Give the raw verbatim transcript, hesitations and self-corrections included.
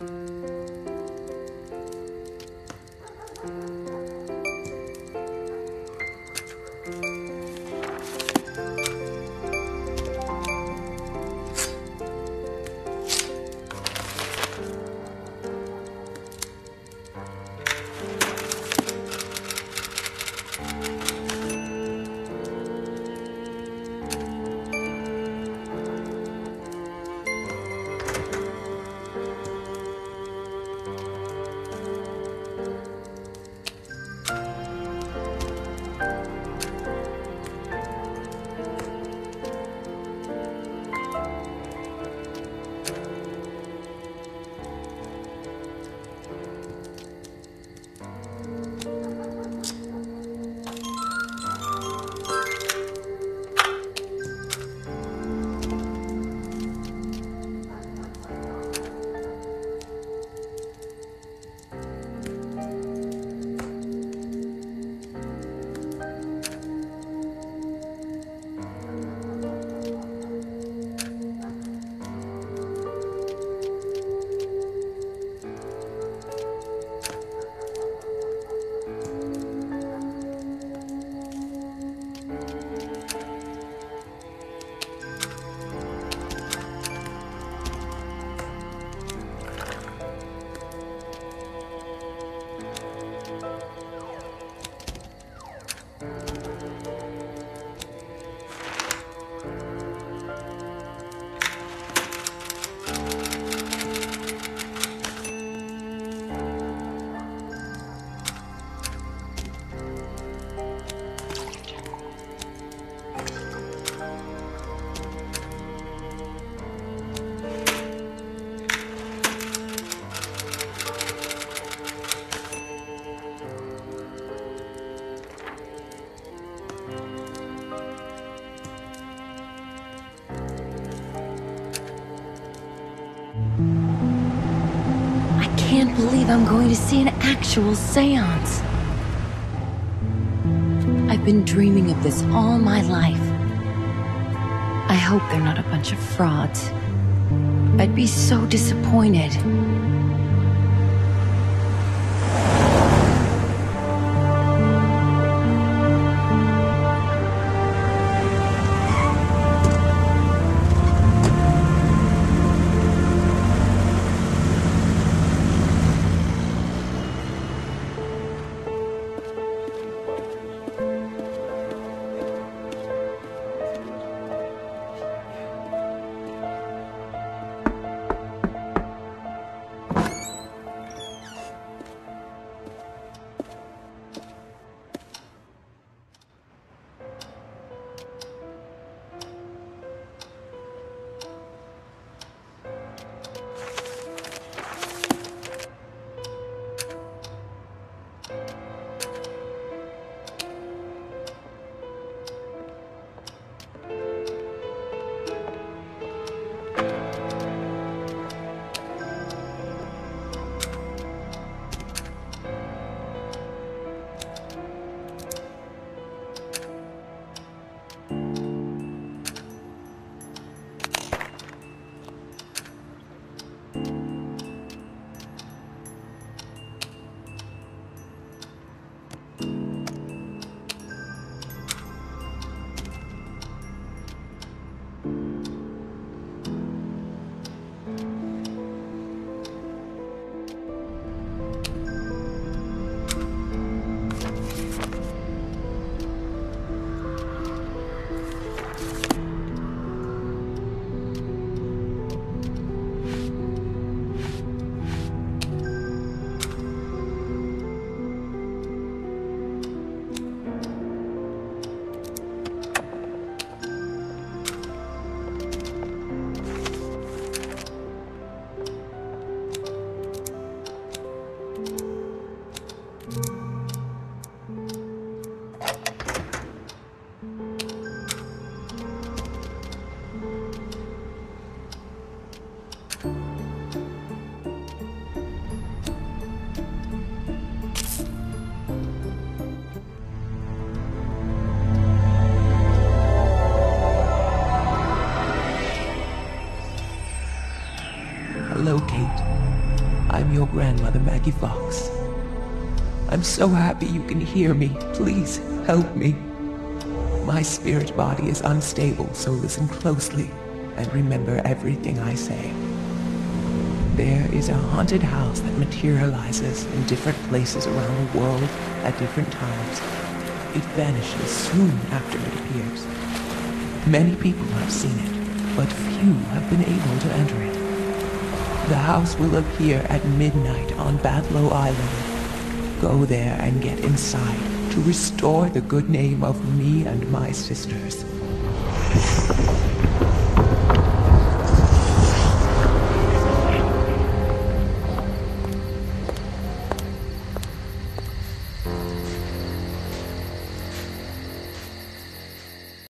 I can't believe I'm going to see an actual seance. I've been dreaming of this all my life. I hope they're not a bunch of frauds. I'd be so disappointed. Hello, Kate. I'm your grandmother, Maggie Fox. I'm so happy you can hear me. Please, help me. My spirit body is unstable, so listen closely and remember everything I say. There is a haunted house that materializes in different places around the world at different times. It vanishes soon after it appears. Many people have seen it, but few have been able to enter it. The house will appear at midnight on Badlow Island. Go there and get inside to restore the good name of me and my sisters.